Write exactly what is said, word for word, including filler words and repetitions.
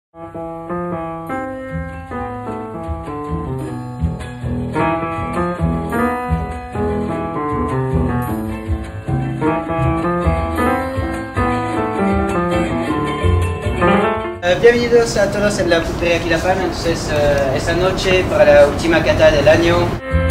Bienvenidos a todos en la Pulpería Quilapán. Entonces, uh, esta noche para la última cata del año.